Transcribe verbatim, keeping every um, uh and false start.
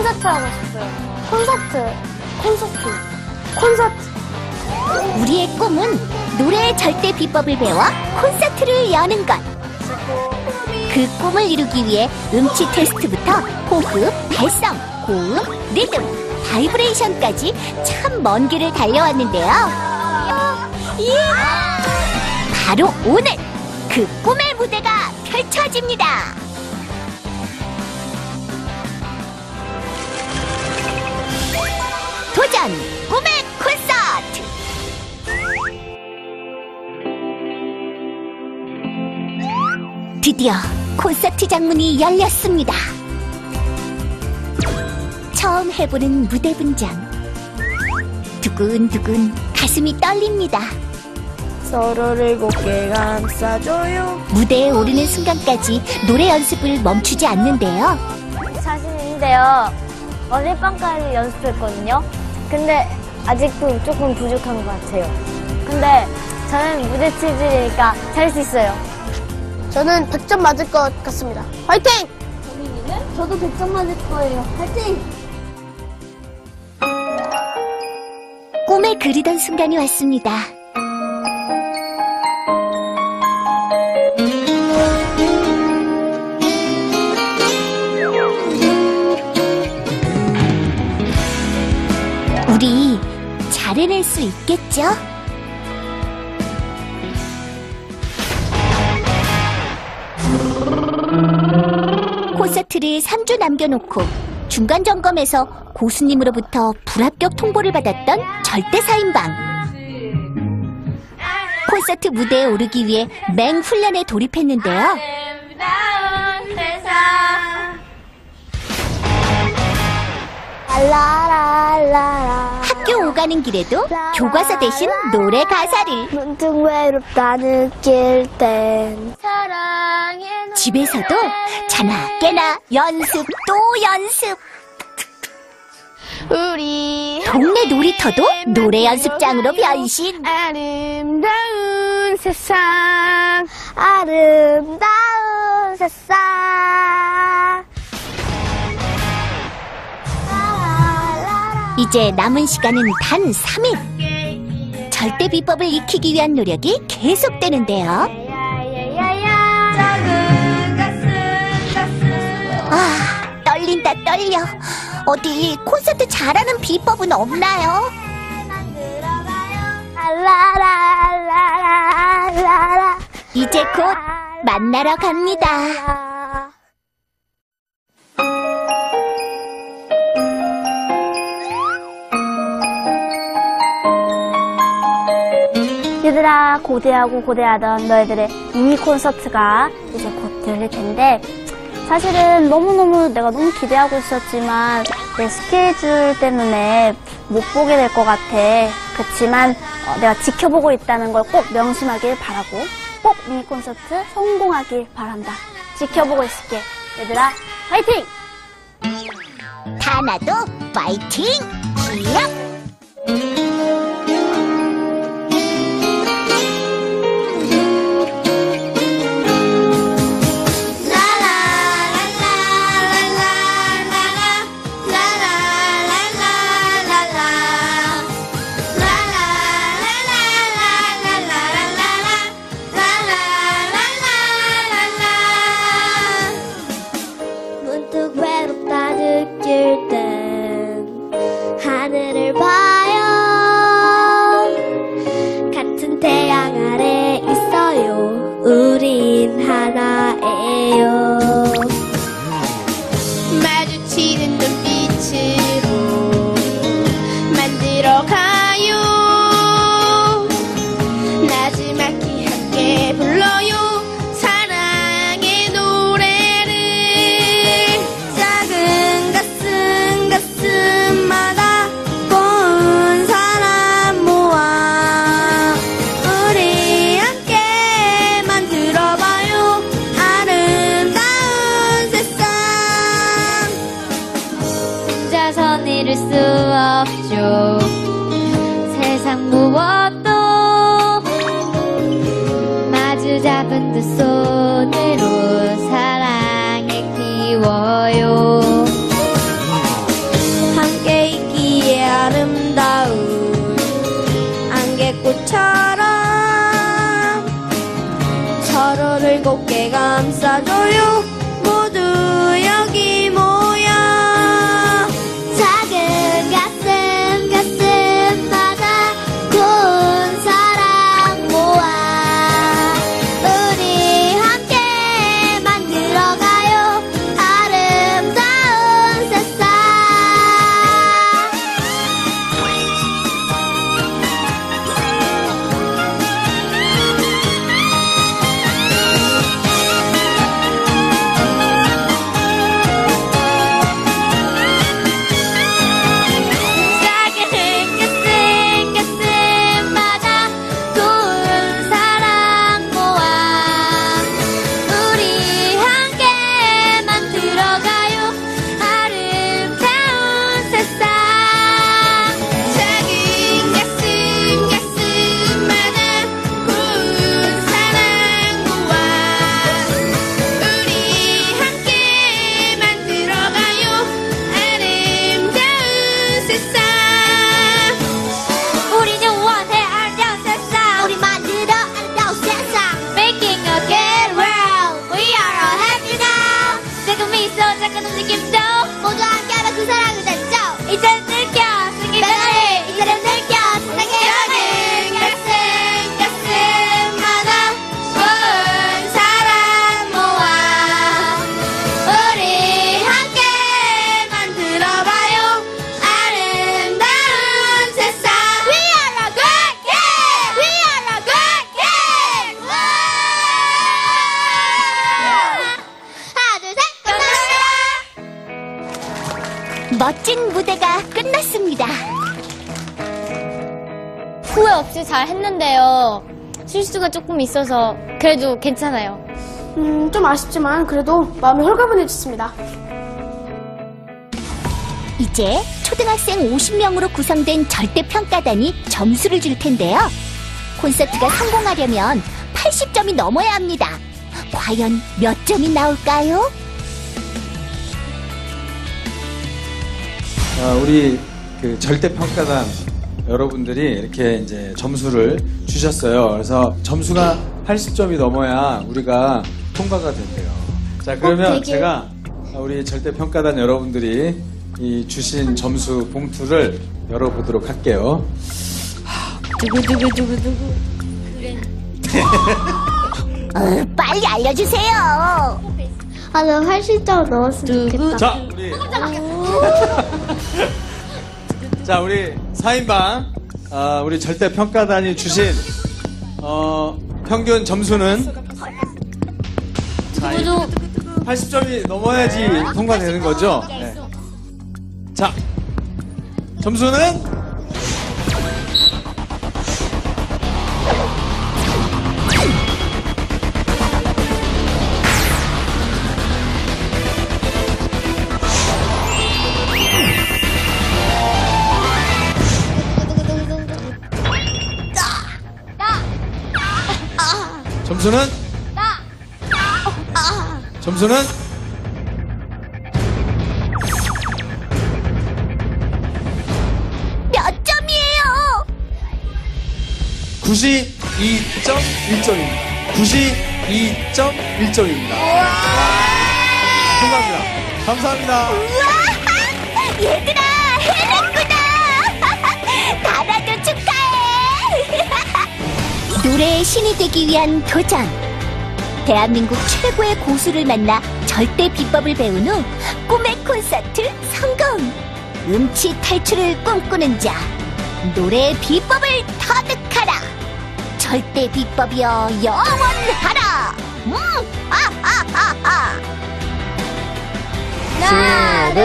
콘서트 하고 싶어요. 콘서트, 콘서트, 콘서트. 우리의 꿈은 노래의 절대 비법을 배워 콘서트를 여는 것. 그 꿈을 이루기 위해 음치 테스트부터 호흡, 발성, 고음, 리듬, 바이브레이션까지 참 먼 길을 달려왔는데요. 바로 오늘 그 꿈의 무대가 펼쳐집니다. 도전 꿈의 콘서트! 드디어 콘서트장 문이 열렸습니다. 처음 해보는 무대 분장. 두근두근 가슴이 떨립니다. 서로를 곱게 감싸줘요. 무대에 오르는 순간까지 노래 연습을 멈추지 않는데요. 자신 있는데요. 어제 밤까지 연습했거든요. 근데 아직도 조금 부족한 것 같아요. 근데 저는 무대 체질이니까 잘 수 있어요. 저는 백 점 맞을 것 같습니다. 화이팅! 정민이는? 저도 백 점 맞을 거예요. 화이팅! 꿈에 그리던 순간이 왔습니다. 우리 잘해낼 수 있겠죠? 콘서트를 삼 주 남겨놓고 중간 점검에서 고수님으로부터 불합격 통보를 받았던 절대사인방. 콘서트 무대에 오르기 위해 맹훈련에 돌입했는데요. 학교 오가는 길에도 교과서 대신 노래 가사를. 문득 외롭다 느낄 땐 집에서도 자나 깨나 연습 또 연습. 우리 동네 놀이터도 노래 연습장으로 변신. 아름다운 세상, 아름다운 세상. 이제 남은 시간은 단 삼 일. 절대 비법을 익히기 위한 노력이 계속되는데요. 아, 떨린다 떨려. 어디 콘서트 잘하는 비법은 없나요? 이제 곧 만나러 갑니다. 얘들아, 고대하고 고대하던 너희들의 미니 콘서트가 이제 곧 열릴 텐데, 사실은 너무너무 내가 너무 기대하고 있었지만 내 스케줄 때문에 못 보게 될 것 같아. 그렇지만 어, 내가 지켜보고 있다는 걸 꼭 명심하길 바라고, 꼭 미니 콘서트 성공하길 바란다. 지켜보고 있을게. 얘들아, 파이팅! 다나도 파이팅! 기력! 하늘을 봐요. 같은 태양 아래 있어요. 우린 하나예요. 마주치는 눈빛으로 만들어가요. 나지막히 함께 불러요. 사랑의 노래를. 작은 가슴 가슴마다 이룰 수 없죠. 세상 무엇도 마주 잡은 두 손으로 사랑에 키워요. 멋진 무대가 끝났습니다. 후회 없이 잘 했는데요. 실수가 조금 있어서 그래도 괜찮아요. 음, 좀 아쉽지만 그래도 마음이 홀가분해졌습니다. 이제 초등학생 오십 명으로 구성된 절대평가단이 점수를 줄 텐데요. 콘서트가 성공하려면 팔십 점이 넘어야 합니다. 과연 몇 점이 나올까요? 아, 우리 그 절대평가단 여러분들이 이렇게 이제 점수를 주셨어요. 그래서 점수가 팔십 점이 넘어야 우리가 통과가 된대요. 자, 그러면 되게... 제가 우리 절대평가단 여러분들이 이 주신 점수 봉투를 열어보도록 할게요. 두구두구두구두구. 어, 빨리 알려주세요. 아, 나 팔십 점 넣었으면 좋겠다. 자, 우리. 자, 우리 사 인방, 아, 우리 절대평가단이 주신, 어, 평균 점수는 자, 팔십 점이 넘어야지 통과되는 거죠? 네. 자, 점수는 점수는 나. 점수는 몇 점이에요? 구십이 점 일 점입니다. 구십이 점 일 점입니다. 감사합니다. 감사합니다. 우와! 얘들아, 해냈구나! 나라도 축하해! 노래의 신이 되기 위한 도전. 대한민국 최고의 고수를 만나 절대 비법을 배운 후 꿈의 콘서트 성공. 음치 탈출을 꿈꾸는 자, 노래의 비법을 터득하라. 절대 비법이여 영원하라. 음, 아하하하. 하나, 둘,